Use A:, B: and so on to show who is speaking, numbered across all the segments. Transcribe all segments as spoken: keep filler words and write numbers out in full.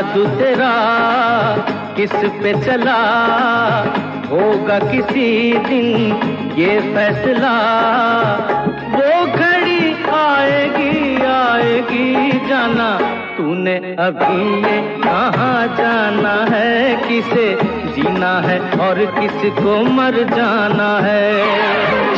A: जादू तेरा किस पे चला, होगा किसी दिन ये फैसला। वो घड़ी आएगी आएगी जाना, तूने अभी ये कहाँ जाना है। किसे जीना है और किसको मर जाना है।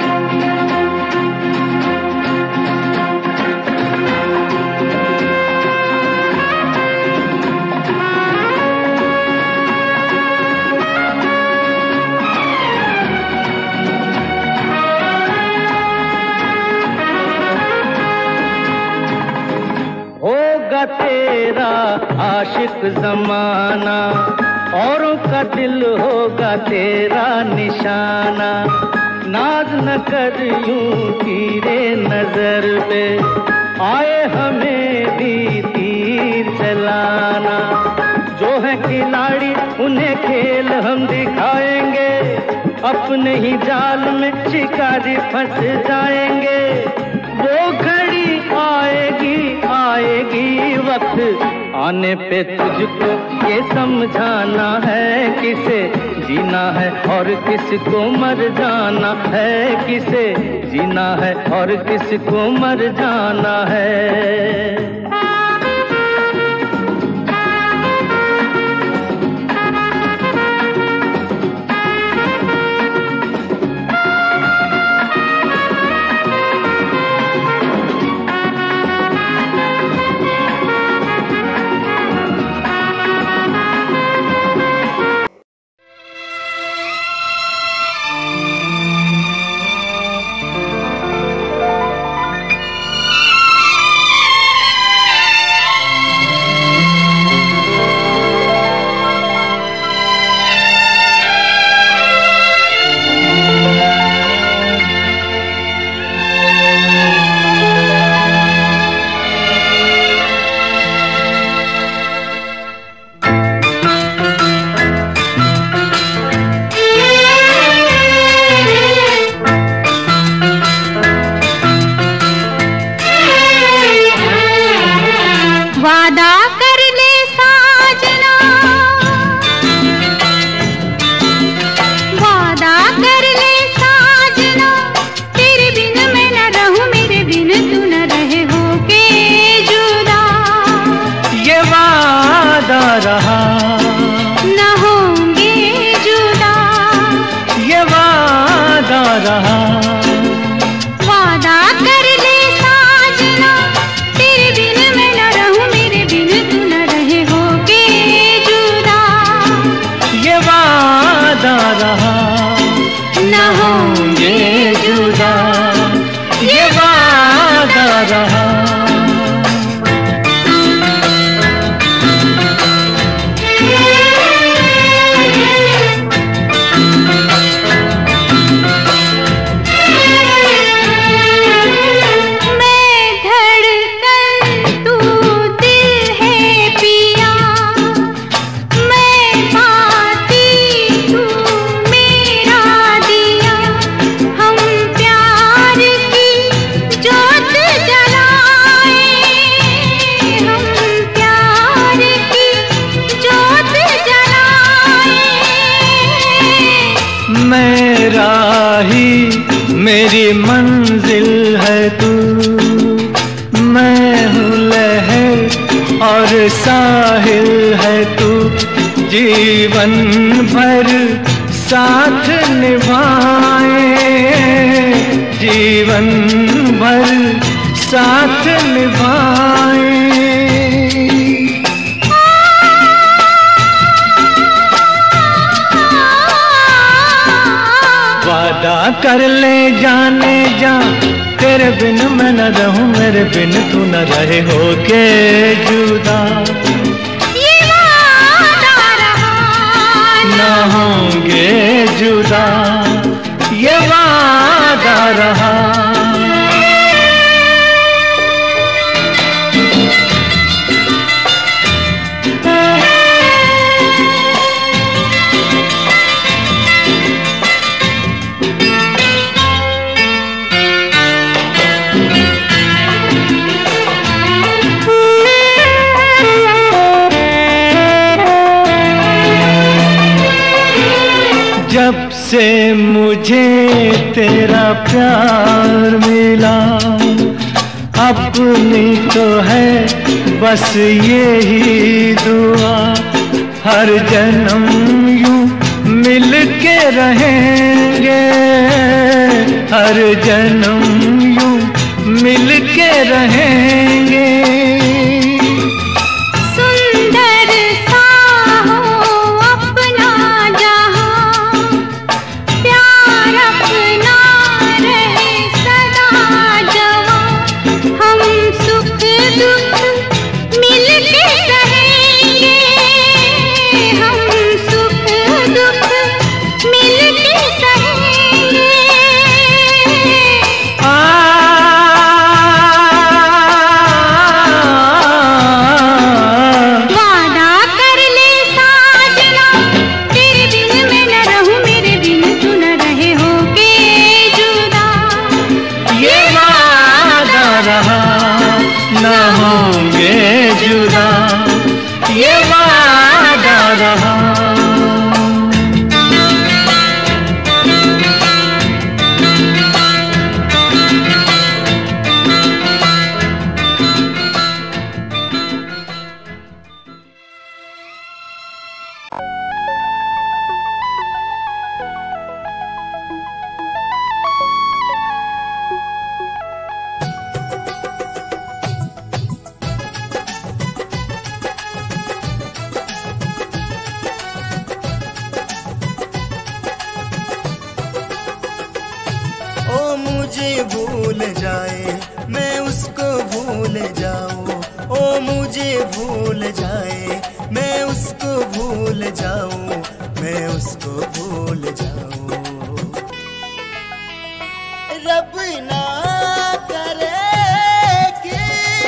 A: तेरा आशिक जमाना, औरों का दिल होगा तेरा निशाना। नाज न कर यूं तीरे नजर पे, आए हमें भी तीर चलाना। जो है खिलाड़ी उन्हें खेल हम दिखाएंगे, अपने ही जाल में शिकारी फंस जाएंगे। वो घड़ी आएगी आएगी वक्त आने पे तुझको ये समझाना है। किसे जीना है और किसको मर जाना है। किसे जीना है और किसको मर जाना है।
B: मेरी मंजिल है तू, मैं हूँ लहर और साहिल है तू। जीवन भर साथ निभाए, जीवन भर साथ निभाए। वादा कर ले जाने जा, तेरे बिन मैं न रहूं, मेरे बिन तू न रहे होके जुदा।
C: ये वादा रहा
B: न होंगे जुदा, ये वादा रहा। से मुझे तेरा प्यार मिला, अपनी तो है बस यही दुआ, हर जन्म यूं मिल के रहेंगे, हर जन्म यूं मिल के रहेंगे।
C: सुंदर सा हो अपना जहां, प्यार अपना रहे सदा जवां, हम सुख दुख मिल के सहेंगे, हम सुख दुख मिल के सहेंगे। वादा कर ले साजना, तेरे बिन मैं न रहूं, मेरे बिन तू न रहे होके जुदा।
B: ये वादा रहा न होंगे जुदा, ये वादा रहा।
D: ओ मुझे भूल जाए मैं उसको भूल जाऊं, ओ मुझे भूल जाए मैं उसको भूल जाऊं, मैं उसको भूल जाऊं। रब ना करे कि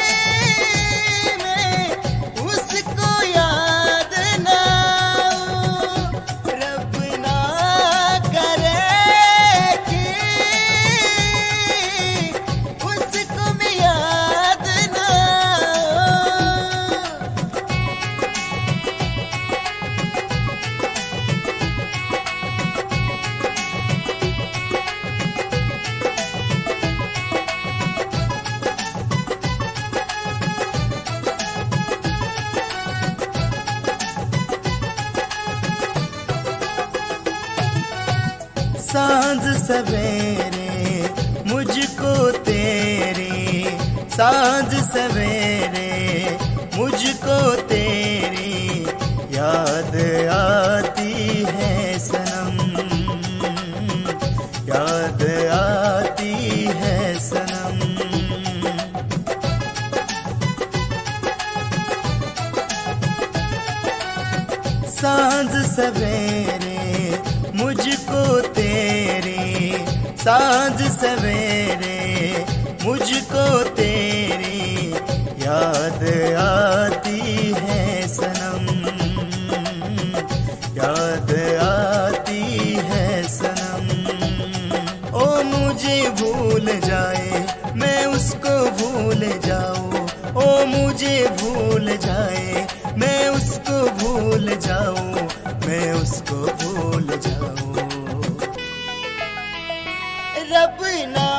D: मैं उसको याद ना आऊं, रब ना करे कि उसको मैं याद ना आऊं। सांझ सवेरे मुझको तेरी, सांझ सवेरे मुझको तेरी याद आती है सनम, याद आती है सनम। सांझ सवेरे मुझको तेरी, सांझ सवेरे मुझको तेरी याद आती है सनम, याद आती है सनम। ओ मुझे भूल जाए मैं उसको भूल जाऊं, ओ मुझे भूल जाए मैं उसको भूल जाऊं, मैं उसको भूल जाऊं। रब ना